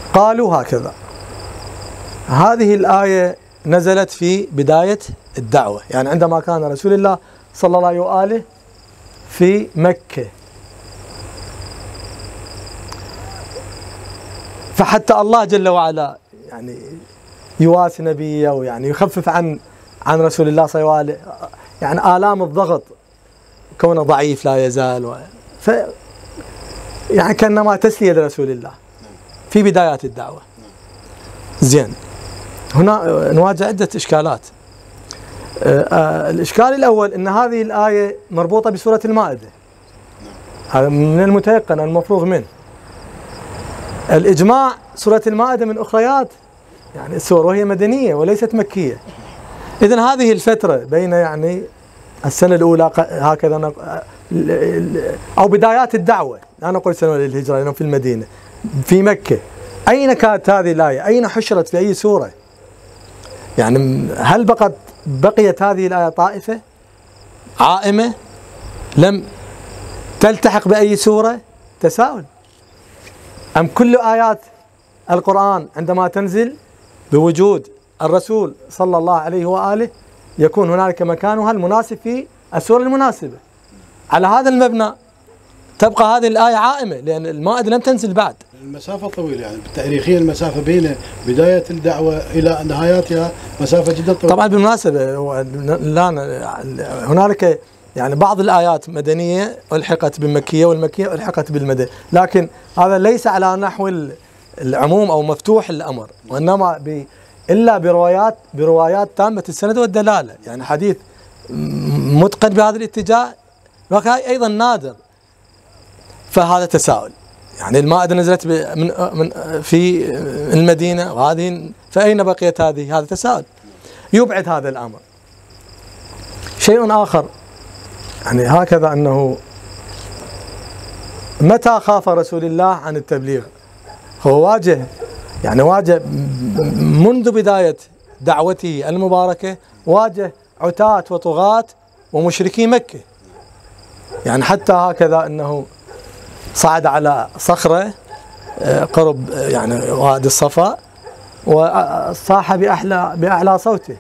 قالوا هكذا: هذه الآية نزلت في بداية الدعوة، يعني عندما كان رسول الله صلى الله عليه وآله في مكة، فحتى الله جل وعلا يعني يواسي نبيه ويعني يخفف عن رسول الله صلى الله عليه وآله يعني آلام الضغط، كونه ضعيف لا يزال يعني كأنما تسلية لرسول الله في بدايات الدعوة. زين، هنا نواجه عدة إشكالات. الإشكال الأول أن هذه الآية مربوطة بسورة المائدة، هذا من المتيقن المفروغ منه. الإجماع سورة المائدة من أخريات يعني السور، وهي مدنية وليست مكية. إذن هذه الفترة بين يعني السنة الأولى هكذا أو بدايات الدعوة، لا نقول سنة الهجرة لأنه في المدينة، في مكة، أين كانت هذه الآية؟ أين حشرت في أي سورة؟ يعني هل بقيت هذه الآية طائفة عائمة لم تلتحق بأي سورة؟ تساؤل. أم كل آيات القرآن عندما تنزل بوجود الرسول صلى الله عليه وآله يكون هنالك مكانها المناسب في السورة المناسبة؟ على هذا المبنى تبقى هذه الآية عائمة، لأن المائدة لم تنزل بعد. المسافة طويلة، يعني تاريخيا المسافة بين بداية الدعوة إلى نهايتها مسافة جدا طويلة. طبعا بالمناسبة هنالك يعني بعض الآيات مدنية ألحقت بالمكية، والمكية ألحقت بالمدنية، لكن هذا ليس على نحو العموم أو مفتوح الأمر، وإنما إلا بروايات تامة السند والدلالة، يعني حديث متقن بهذا الاتجاه لكن أيضا نادر. فهذا تساؤل، يعني المائدة نزلت من في المدينة وهذه، فأين بقيت هذه؟ هذا تساؤل يبعد هذا الأمر. شيء آخر يعني هكذا أنه متى خاف رسول الله عن التبليغ؟ هو واجه منذ بداية دعوته المباركة، واجه عتاة وطغاة ومشركي مكة، يعني حتى هكذا أنه صعد على صخرة قرب يعني وادي الصفا وصاح بأعلى صوته: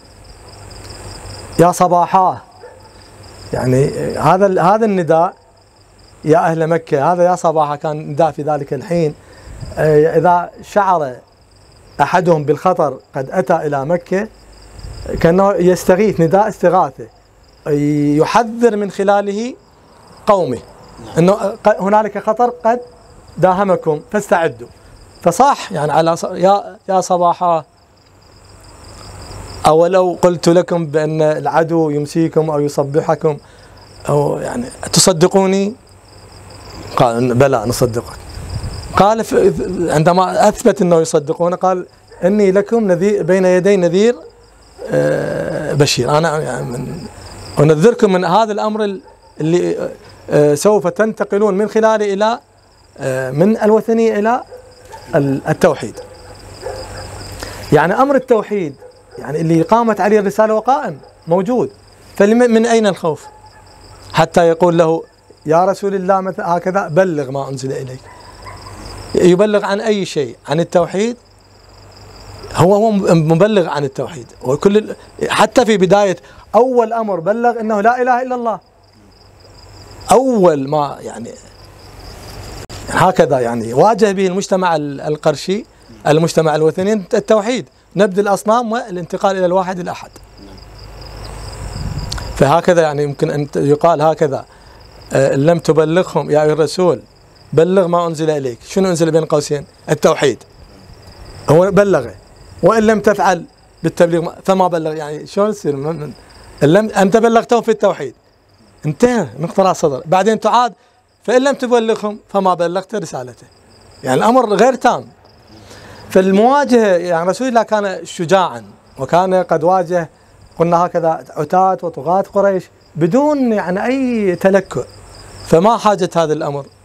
يا صباحاه. يعني هذا النداء يا أهل مكة، هذا يا صباحا كان نداء في ذلك الحين. إذا شعر أحدهم بالخطر قد أتى إلى مكة كأنه يستغيث، نداء استغاثة، يحذر من خلاله قومه أنه هنالك خطر قد داهمكم فاستعدوا. فصاح يعني على يا صباحا: أولو قلت لكم بأن العدو يمسيكم أو يصبحكم أو يعني تصدقوني؟ قال: بلى نصدقك. قال عندما أثبت أنه يصدقون قال: إني لكم نذير بين يدي نذير بشير، أنا يعني أنذركم من هذا الأمر اللي سوف تنتقلون من خلاله إلى من الوثنية إلى التوحيد. يعني أمر التوحيد يعني اللي قامت عليه الرسالة وقائم موجود، فمن أين الخوف؟ حتى يقول له: يا رسول الله مثل هكذا بلغ ما أنزل إليك. يبلغ عن أي شيء؟ عن التوحيد. هو مبلغ عن التوحيد، وكل حتى في بداية أول أمر بلغ أنه لا إله إلا الله. أول ما يعني هكذا يعني واجه به المجتمع القرشي، المجتمع الوثني، التوحيد، نبذ الأصنام والانتقال إلى الواحد الأحد. فهكذا يعني يمكن أن يقال هكذا: إن لم تبلغهم يا أيها الرسول بلغ ما أنزل إليك. شنو أنزل بين قوسين؟ التوحيد. هو بلغه، وإن لم تفعل بالتبليغ فما بلغ. يعني شلون يصير؟ أنت بلغتهم في التوحيد، انتهى من اقتراع الصدر، بعدين تعاد فإن لم تبلغهم فما بلغت رسالته. يعني الأمر غير تام. فالمواجهة يعني رسول الله كان شجاعا، وكان قد واجه قلنا هكذا عتاة وطغاة قريش بدون يعني أي تلكؤ، فما حاجة هذا الأمر.